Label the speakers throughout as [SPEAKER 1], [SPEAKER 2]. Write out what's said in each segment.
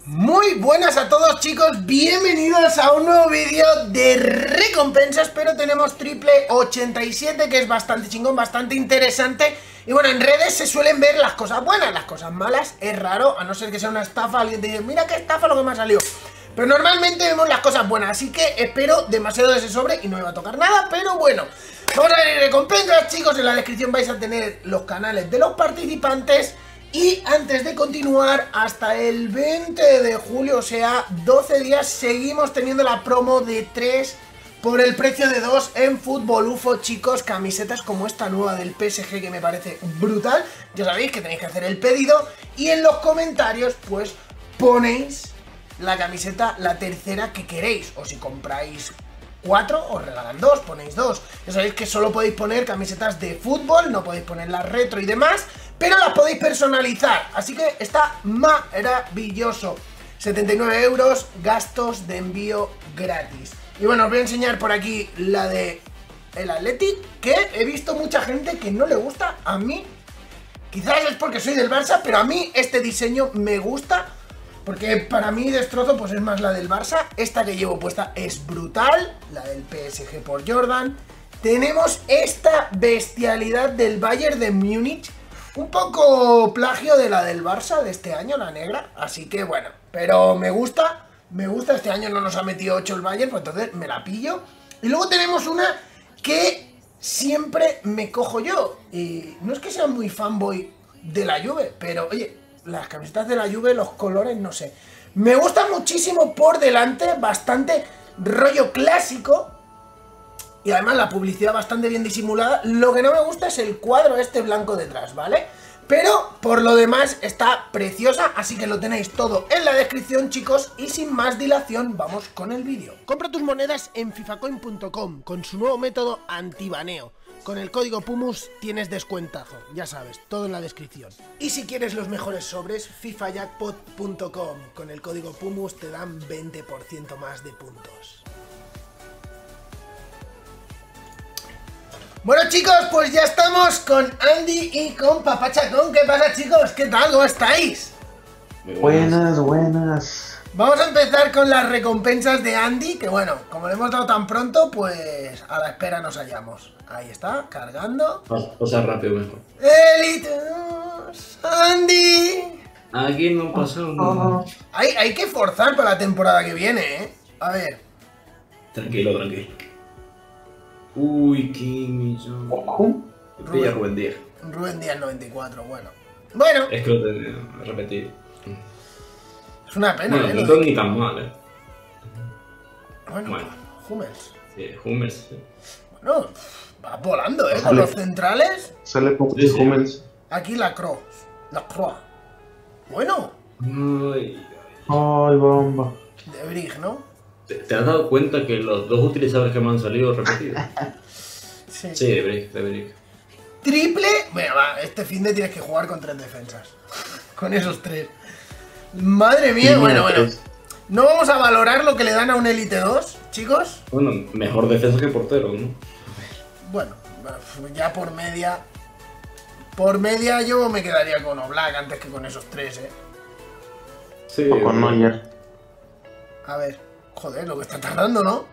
[SPEAKER 1] Muy buenas a todos, chicos, bienvenidos a un nuevo vídeo de recompensas. Pero tenemos triple 87, que es bastante chingón, bastante interesante. Y bueno, en redes se suelen ver las cosas buenas, las cosas malas es raro, a no ser que sea una estafa. Alguien te dice, mira qué estafa lo que me ha salido. Pero normalmente vemos las cosas buenas, así que espero demasiado de ese sobre y no me va a tocar nada. Pero bueno, vamos a ver recompensas, chicos. En la descripción vais a tener los canales de los participantes. Y antes de continuar, hasta el 20 de julio, o sea, 12 días, seguimos teniendo la promo de 3 por el precio de 2 en Fútbol UFO, chicos. Camisetas como esta nueva del PSG, que me parece brutal. Ya sabéis que tenéis que hacer el pedido. Y en los comentarios, pues, ponéis la camiseta, la tercera que queréis. O si compráis 4, os regalan 2, ponéis 2. Ya sabéis que solo podéis poner camisetas de fútbol, no podéis poner las retro y demás, pero las podéis personalizar, así que está maravilloso. 79 euros, gastos de envío gratis. Y bueno, os voy a enseñar por aquí la de el Athletic, que he visto mucha gente que no le gusta. A mí, quizás es porque soy del Barça, pero a mí este diseño me gusta, porque para mí destrozo pues es más la del Barça. Esta que llevo puesta es brutal, la del PSG por Jordan. Tenemos esta bestialidad del Bayern de Múnich, un poco plagio de la del Barça de este año, la negra. Así que bueno, pero me gusta, este año no nos ha metido 8 el Bayern, pues entonces me la pillo. Y luego tenemos una que siempre me cojo yo, y no es que sea muy fanboy de la Juve, pero oye, las camisetas de la Juve, los colores, no sé, me gustan muchísimo por delante, bastante rollo clásico. Y además la publicidad bastante bien disimulada. Lo que no me gusta es el cuadro este blanco detrás, ¿vale? Pero por lo demás está preciosa, así que lo tenéis todo en la descripción, chicos. Y sin más dilación, vamos con el vídeo. Compra tus monedas en fifacoin.com con su nuevo método antibaneo. Con el código PUMUS tienes descuentazo, ya sabes, todo en la descripción. Y si quieres los mejores sobres, fifajackpot.com. Con el código PUMUS te dan 20% más de puntos. Bueno, chicos, pues ya estamos con Andy y con Papachacón. ¿Qué pasa, chicos? ¿Qué tal? ¿Cómo estáis?
[SPEAKER 2] Buenas, buenas.
[SPEAKER 1] Vamos a empezar con las recompensas de Andy, que bueno, como le hemos dado tan pronto, pues a la espera nos hallamos. Ahí está, cargando.
[SPEAKER 3] Pasa rápido mejor.
[SPEAKER 1] Elite 2, Andy.
[SPEAKER 3] Aquí no pasa nada.
[SPEAKER 1] Hay que forzar para la temporada que viene, ¿eh? A ver.
[SPEAKER 3] Tranquilo, tranquilo. Uy, Kimmich. Pilla Rubén Díaz.
[SPEAKER 1] Rubén Díaz 94, bueno. Bueno.
[SPEAKER 3] Es que lo tenía repetido.
[SPEAKER 1] Es una pena,
[SPEAKER 3] bueno, no tengo ni tan mal,
[SPEAKER 1] Bueno. Hummels.
[SPEAKER 3] Sí, Hummels. Sí.
[SPEAKER 1] Bueno, va volando, con los centrales.
[SPEAKER 2] Sale poco de Hummels.
[SPEAKER 1] Aquí la Croix. La Croix. Bueno.
[SPEAKER 3] Ay,
[SPEAKER 2] bomba.
[SPEAKER 1] De Brig, ¿no?
[SPEAKER 3] ¿Te has dado cuenta que los dos utilizadores que me han salido repetidos?
[SPEAKER 1] Sí.
[SPEAKER 3] Sí, de Brick.
[SPEAKER 1] Triple. Bueno, va, este fin de tienes que jugar con 3 defensas. Con esos 3. Madre mía, bueno. No vamos a valorar lo que le dan a un Elite 2, chicos.
[SPEAKER 3] Bueno, mejor defensa que portero, ¿no?
[SPEAKER 1] Bueno, ya por media. Por media yo me quedaría con Oblak antes que con esos 3,
[SPEAKER 3] Sí.
[SPEAKER 2] O con Neuer.
[SPEAKER 1] A ver. Joder, lo que está tardando, ¿no?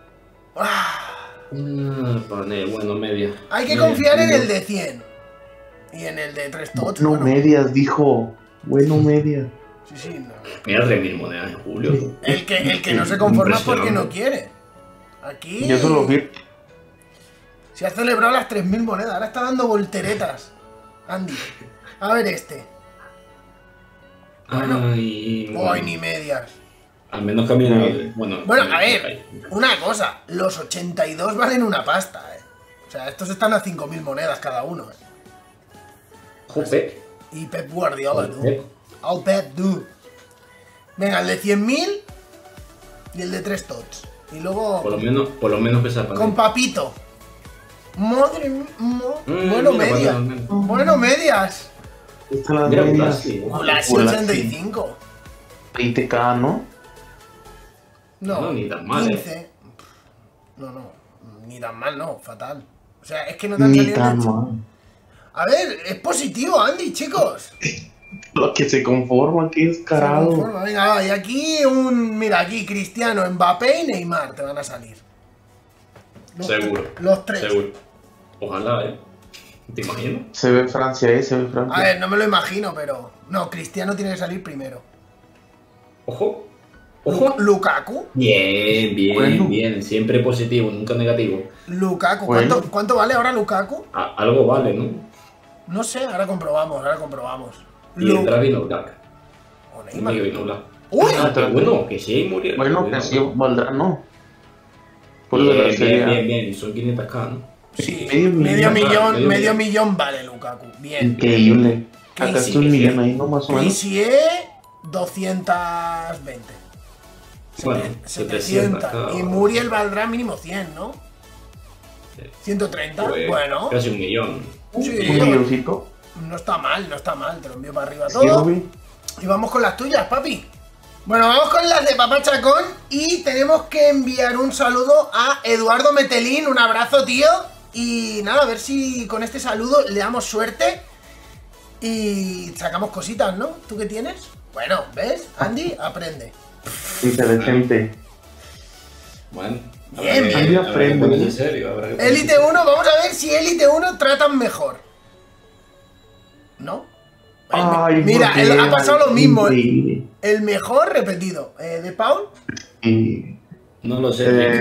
[SPEAKER 3] Bueno, media.
[SPEAKER 1] Hay que confiar en el de 100. Y en el de 3 tots.
[SPEAKER 2] Bueno, medias, dijo. Bueno, medias.
[SPEAKER 1] Sí, no.
[SPEAKER 3] Mira, 3.000 monedas en julio.
[SPEAKER 1] El que no se conforma es porque no quiere. Aquí.
[SPEAKER 2] Yo solo vi.
[SPEAKER 1] Se ha celebrado las 3.000 monedas. Ahora está dando volteretas. Andy. A ver este. Bueno. Hoy ni medias.
[SPEAKER 3] Al menos camina. Bueno,
[SPEAKER 1] a ver, una cosa, los 82 valen una pasta, O sea, estos están a 5.000 monedas cada uno,
[SPEAKER 3] Jope.
[SPEAKER 1] Y Pep Guardiola, tú. Al Pep, tú. Venga, el de 100.000 y el de 3 tots. Y luego.
[SPEAKER 3] Por lo menos que sepa.
[SPEAKER 1] Con Papito. Madre mía. Bueno, medias. Bueno, medias.
[SPEAKER 2] Esta las
[SPEAKER 3] Mira,
[SPEAKER 2] medias.
[SPEAKER 1] Las 85.
[SPEAKER 2] 20k, ¿no?
[SPEAKER 1] No,
[SPEAKER 3] ni tan mal,
[SPEAKER 1] 15. No, ni tan mal, no, fatal. O sea, es que no te han
[SPEAKER 2] Ni
[SPEAKER 1] salido
[SPEAKER 2] tan
[SPEAKER 1] mucho.
[SPEAKER 2] mal.
[SPEAKER 1] A ver, es positivo, Andy, chicos.
[SPEAKER 2] Lo que se conforma, qué descarado.
[SPEAKER 1] Bueno, venga, va, y aquí mira, aquí Cristiano, Mbappé y Neymar te van a salir.
[SPEAKER 3] Seguro.
[SPEAKER 1] Los tres.
[SPEAKER 3] Seguro. Ojalá, ¿Te imaginas?
[SPEAKER 2] Se ve Francia, se ve Francia.
[SPEAKER 1] A ver, no me lo imagino, pero... No, Cristiano tiene que salir primero.
[SPEAKER 3] Ojo. Ojo.
[SPEAKER 1] Lukaku.
[SPEAKER 3] Bien, bien,
[SPEAKER 2] Bueno.
[SPEAKER 3] bien. Siempre positivo, nunca negativo.
[SPEAKER 1] Lukaku.
[SPEAKER 2] Bueno.
[SPEAKER 1] ¿Cuánto vale ahora Lukaku?
[SPEAKER 3] Algo vale, ¿no?
[SPEAKER 1] No sé, ahora comprobamos.
[SPEAKER 3] Y entra Vinoblak.
[SPEAKER 1] O
[SPEAKER 3] Y
[SPEAKER 1] Neymar.
[SPEAKER 3] Vinoblak.
[SPEAKER 1] ¡Uy!
[SPEAKER 3] Ah, qué bueno, que sí, Muriel.
[SPEAKER 2] Bueno, que sí valdrá, ¿no? Por lo de la
[SPEAKER 3] Bien,
[SPEAKER 2] serie.
[SPEAKER 3] bien, bien. Son 500k, ¿no?
[SPEAKER 1] Sí,
[SPEAKER 2] Medio millón.
[SPEAKER 1] medio millón vale Lukaku. Bien.
[SPEAKER 2] Increíble.
[SPEAKER 1] Sí,
[SPEAKER 2] Acá
[SPEAKER 1] sí,
[SPEAKER 2] está un
[SPEAKER 1] sí.
[SPEAKER 2] millón ahí, ¿no? Más o menos.
[SPEAKER 1] Cliché 220.
[SPEAKER 3] Bueno,
[SPEAKER 1] 700.
[SPEAKER 3] 700k.
[SPEAKER 1] Y Muriel valdrá mínimo 100, ¿no?
[SPEAKER 3] Sí.
[SPEAKER 1] 130.
[SPEAKER 3] Pues,
[SPEAKER 1] Bueno.
[SPEAKER 3] Casi 1 millón.
[SPEAKER 1] Sí,
[SPEAKER 2] Un milloncito.
[SPEAKER 1] no está mal, te lo envío para arriba
[SPEAKER 2] Sí,
[SPEAKER 1] todo.
[SPEAKER 2] Rubi.
[SPEAKER 1] Y vamos con las tuyas, papi. Bueno, vamos con las de Papá Chacón y tenemos que enviar un saludo a Eduardo Metelín. Un abrazo, tío. Y nada, a ver si con este saludo le damos suerte y sacamos cositas, ¿no? ¿Tú qué tienes? Bueno, ¿ves? Andy, aprende.
[SPEAKER 2] Inteligente.
[SPEAKER 3] Bueno.
[SPEAKER 1] Bien,
[SPEAKER 3] habrá que-
[SPEAKER 2] bien.
[SPEAKER 3] habrá que ponerse en serio. Habrá que ponerse en
[SPEAKER 1] Elite
[SPEAKER 3] serio.
[SPEAKER 1] 1, vamos a ver si Elite 1 tratan mejor. ¿No?
[SPEAKER 2] Ay,
[SPEAKER 1] Mira,
[SPEAKER 2] ¿por qué?
[SPEAKER 1] ha pasado lo mismo.
[SPEAKER 2] Increíble.
[SPEAKER 1] El mejor repetido. ¿De Paul?
[SPEAKER 2] Y,
[SPEAKER 3] No lo sé.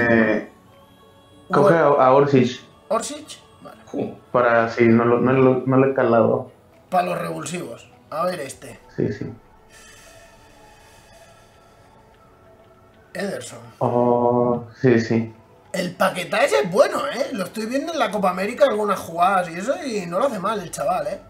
[SPEAKER 2] coge a Orsic
[SPEAKER 1] Orsic. Vale.
[SPEAKER 2] para si no le he calado.
[SPEAKER 1] Para los revulsivos. A ver este.
[SPEAKER 2] Sí, sí.
[SPEAKER 1] Ederson.
[SPEAKER 2] Oh, sí, sí.
[SPEAKER 1] El paquetaje es bueno, ¿eh? Lo estoy viendo en la Copa América, algunas jugadas y eso, y no lo hace mal el chaval, ¿eh?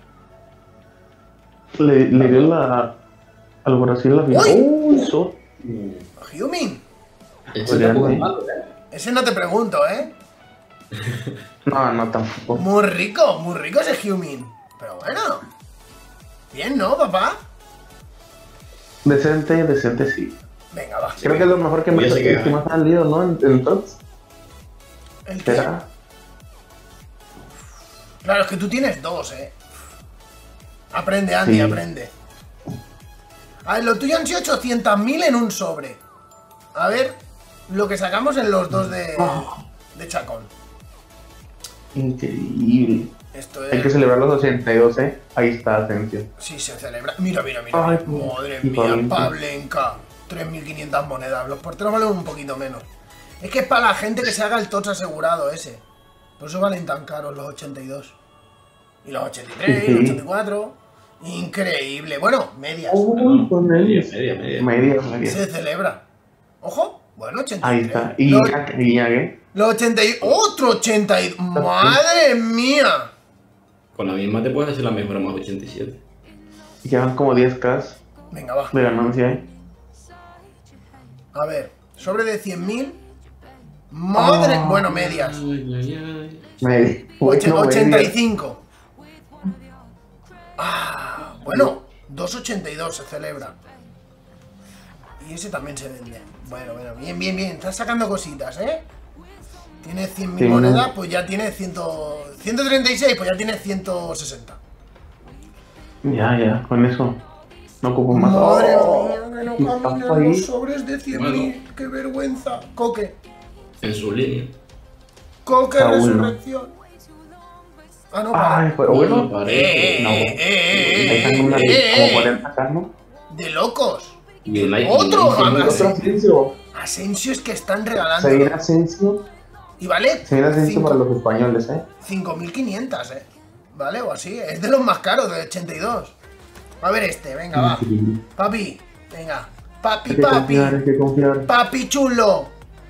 [SPEAKER 2] Le dio al Brasil la final.
[SPEAKER 1] ¡Uy!
[SPEAKER 2] Eso.
[SPEAKER 1] Hyumin.
[SPEAKER 3] Ese tampoco es
[SPEAKER 2] Sí.
[SPEAKER 3] malo,
[SPEAKER 1] Ese no te pregunto, ¿eh?
[SPEAKER 2] No, tampoco.
[SPEAKER 1] Muy rico ese Hyumin. Pero bueno. Bien, ¿no, papá?
[SPEAKER 2] Decente, sí.
[SPEAKER 1] Venga, va.
[SPEAKER 2] Creo que es lo mejor que
[SPEAKER 3] Ya sé que-
[SPEAKER 2] me ha salido, ¿no? En tops.
[SPEAKER 1] ¿El qué?
[SPEAKER 2] ¿Será?
[SPEAKER 1] Claro, es que tú tienes dos, ¿eh? Aprende, Andy,
[SPEAKER 2] Sí.
[SPEAKER 1] aprende. A ver, lo tuyo han sido 800.000 en un sobre. A ver lo que sacamos en los dos de Chacón.
[SPEAKER 2] Increíble.
[SPEAKER 1] Esto
[SPEAKER 2] Hay que
[SPEAKER 1] es...
[SPEAKER 2] celebrar los 82, ¿eh? Ahí está, atención.
[SPEAKER 1] Sí, se celebra. Mira.
[SPEAKER 2] Ay,
[SPEAKER 1] Madre
[SPEAKER 2] y
[SPEAKER 1] mía,
[SPEAKER 2] Pavlenka.
[SPEAKER 1] Pavlenka. 3.500 monedas. Los porteros valen un poquito menos. Es que es para la gente que se haga el TOTS asegurado ese. Por eso valen tan caros los 82. Y los 83,
[SPEAKER 2] Sí.
[SPEAKER 1] los 84. Increíble. Bueno, medias.
[SPEAKER 2] Uy, con
[SPEAKER 3] Media,
[SPEAKER 2] él.
[SPEAKER 3] media.
[SPEAKER 2] Media.
[SPEAKER 1] Se celebra. Ojo. Bueno, 83.
[SPEAKER 2] Ahí está. Y
[SPEAKER 1] Los,
[SPEAKER 2] ya, ¿qué?
[SPEAKER 1] los 82. ¡Otro 82! ¡Madre mía!
[SPEAKER 3] Con la misma te puedes hacer la mejora más 87.
[SPEAKER 2] Llevan como 10k
[SPEAKER 1] Venga, va.
[SPEAKER 2] de ganancia, ¿eh?
[SPEAKER 1] A ver. Sobre de 100.000. Madre.
[SPEAKER 2] Oh.
[SPEAKER 1] Bueno, medias.
[SPEAKER 2] Media. Bueno,
[SPEAKER 1] 85. Ah, bueno, 2.82 se celebra. Y ese también se vende. Bueno, bien. Estás sacando cositas, ¿eh? Tienes 100.000
[SPEAKER 2] Sí.
[SPEAKER 1] monedas, pues ya tienes 136, pues ya tienes 160.
[SPEAKER 2] Ya, con eso. No ocupo más.
[SPEAKER 1] Madre
[SPEAKER 2] Oh,
[SPEAKER 1] mía, que no
[SPEAKER 2] y
[SPEAKER 1] caminan
[SPEAKER 2] tapo ahí.
[SPEAKER 1] los sobres de 100.000. ¡Qué vergüenza! Coque.
[SPEAKER 3] En su línea.
[SPEAKER 1] Coque
[SPEAKER 2] Saúl, ¿no?
[SPEAKER 1] resurrección. Ah, no, para.
[SPEAKER 2] Ay, pero bueno.
[SPEAKER 3] Parece.
[SPEAKER 2] No. Ahí están como 40k, ¿no?
[SPEAKER 1] De locos.
[SPEAKER 3] Y el Nike.
[SPEAKER 1] Otro,
[SPEAKER 3] Nike-
[SPEAKER 1] Asensio.
[SPEAKER 2] Otro Asensio.
[SPEAKER 1] Asensio es que están regalando.
[SPEAKER 2] Se viene Asensio.
[SPEAKER 1] Y vale
[SPEAKER 2] Se viene Asensio para los españoles, ¿eh?
[SPEAKER 1] 5.500, ¿vale? O así. Es de los más caros, de 82. A ver este, venga, va.
[SPEAKER 2] Increíble.
[SPEAKER 1] Papi, venga.
[SPEAKER 2] Hay que confiar, hay que confiar.
[SPEAKER 1] Papi chulo.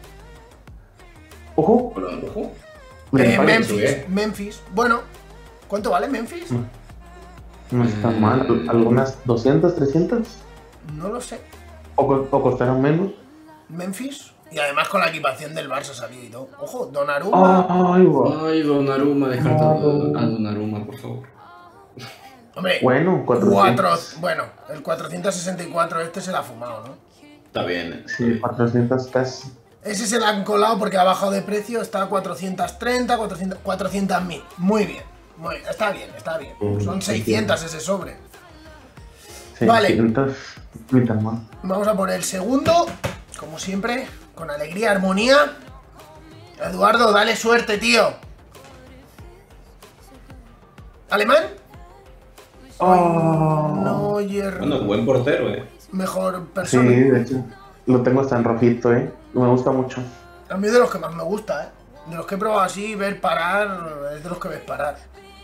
[SPEAKER 2] Ojo.
[SPEAKER 3] Hola, ojo.
[SPEAKER 2] Le paga.
[SPEAKER 1] Memphis. Bueno, ¿cuánto vale Memphis?
[SPEAKER 2] No está mal. ¿Algunas 200, 300?
[SPEAKER 1] No lo sé.
[SPEAKER 2] ¿O costaron menos?
[SPEAKER 1] Memphis. Y además con la equipación del Barça salió y todo. Ojo, Donnarumma.
[SPEAKER 2] Ay, guau.
[SPEAKER 3] Ay, Donnarumma, descarta a Donnarumma, por favor.
[SPEAKER 1] Hombre,
[SPEAKER 2] Bueno, 400.
[SPEAKER 1] bueno, el 464 este se la ha fumado, ¿no?
[SPEAKER 3] Está bien.
[SPEAKER 2] Sí, 400 casi.
[SPEAKER 1] Ese se la han colado porque ha bajado de precio, está a 430, 400.000. Muy bien, está bien. Son 600 ese sobre.
[SPEAKER 2] 600 mitad más.
[SPEAKER 1] Vamos a poner el segundo, como siempre, con alegría, armonía. Eduardo, dale suerte, tío. ¿Alemán?
[SPEAKER 2] Oh.
[SPEAKER 1] No, hierro.
[SPEAKER 3] Bueno, buen portero,
[SPEAKER 1] Mejor
[SPEAKER 2] Sí,
[SPEAKER 1] persona.
[SPEAKER 2] de hecho. Lo tengo hasta en rojito, Me gusta mucho.
[SPEAKER 1] A mí es de los que más me gusta, De los que he probado así, ver parar, es de los que ves parar.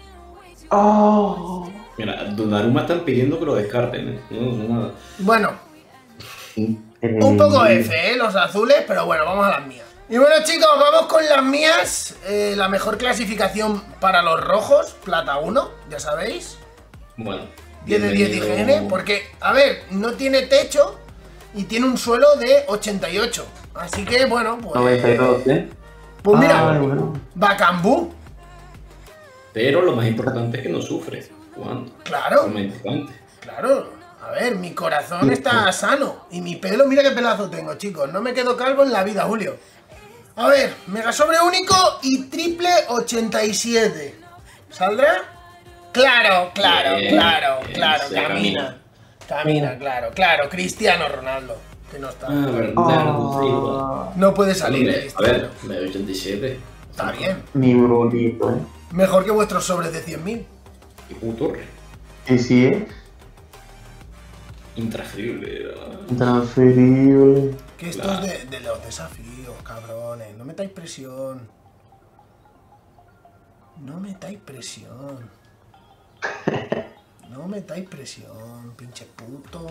[SPEAKER 2] Oh.
[SPEAKER 3] Mira, Donnarumma están pidiendo que lo descarten, No, nada.
[SPEAKER 1] Bueno,
[SPEAKER 2] Sí.
[SPEAKER 1] un poco F, los azules, pero bueno, vamos a las mías. Y bueno, chicos, vamos con las mías. La mejor clasificación para los rojos, plata 1, ya sabéis.
[SPEAKER 3] Bueno.
[SPEAKER 1] 10 de 10 IGN, porque, a ver, no tiene techo y tiene un suelo de 88. Así que, bueno, pues...
[SPEAKER 2] 92,
[SPEAKER 1] Pues mira,
[SPEAKER 2] Ay, bueno.
[SPEAKER 1] Bacambú,
[SPEAKER 3] Pero lo más importante es que no sufre jugando.
[SPEAKER 1] claro,
[SPEAKER 3] Lo más importante.
[SPEAKER 1] claro. A ver, mi corazón está sano. Y mi pelo, mira qué pelazo tengo, chicos. No me quedo calvo en la vida, Julio. A ver, mega sobre único y triple 87. ¿Saldrá? Claro, claro,
[SPEAKER 3] Bien,
[SPEAKER 1] claro,
[SPEAKER 3] bien,
[SPEAKER 1] claro.
[SPEAKER 3] se
[SPEAKER 1] Camina. Camina, claro, claro. Cristiano Ronaldo. Que no está.
[SPEAKER 3] Bernardo Silva.
[SPEAKER 2] Ah,
[SPEAKER 1] No puede salir,
[SPEAKER 3] Hombre, a
[SPEAKER 1] Cristiano.
[SPEAKER 3] ver, me doy 87.
[SPEAKER 1] Está bien.
[SPEAKER 2] mi bonito,
[SPEAKER 1] Mejor que vuestros sobres de 100.000.
[SPEAKER 3] Y un torre.
[SPEAKER 2] Sí, sí,
[SPEAKER 3] Intransferible.
[SPEAKER 2] Transferible.
[SPEAKER 1] Que esto
[SPEAKER 3] Claro.
[SPEAKER 1] es de los desafíos, cabrones. No metáis presión. No metáis presión. No metáis presión, pinches putos.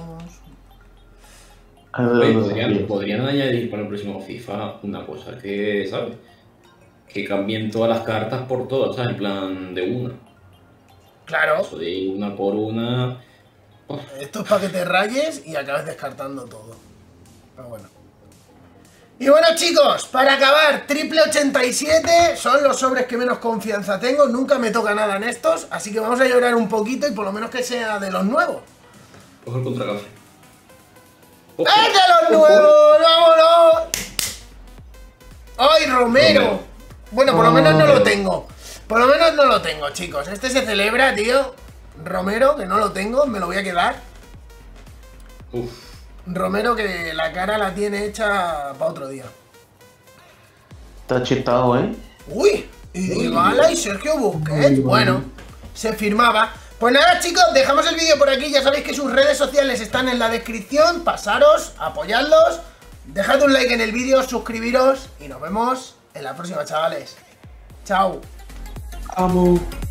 [SPEAKER 3] Oye, podrían añadir para el próximo FIFA una cosa que, ¿sabes? Que cambien todas las cartas por todas, ¿sabes? En plan de una.
[SPEAKER 1] Claro,
[SPEAKER 3] Eso de una por una.
[SPEAKER 1] esto es para que te rayes y acabes descartando todo. Pero bueno. Y bueno, chicos, para acabar, triple 87 son los sobres que menos confianza tengo. Nunca me toca nada en estos, así que vamos a llorar un poquito y por lo menos que sea de los nuevos.
[SPEAKER 3] Coge el contracafé.
[SPEAKER 1] ¡Es de los nuevos! ¡Vámonos! ¡Ay, Romero!
[SPEAKER 3] Romero.
[SPEAKER 1] Bueno, por lo menos no lo tengo. Por lo menos no lo tengo, chicos. Este se celebra, tío. Romero, que no lo tengo, me lo voy a quedar.
[SPEAKER 3] Uf.
[SPEAKER 1] Romero, que la cara la tiene hecha para otro día.
[SPEAKER 2] Está chetado,
[SPEAKER 1] Uy, y Dybala y Sergio Busquets. Bueno, se firmaba. Pues nada, chicos, dejamos el vídeo por aquí. Ya sabéis que sus redes sociales están en la descripción. Pasaros, apoyadlos. Dejad un like en el vídeo, suscribiros y nos vemos en la próxima, chavales. Chao.
[SPEAKER 2] Amo.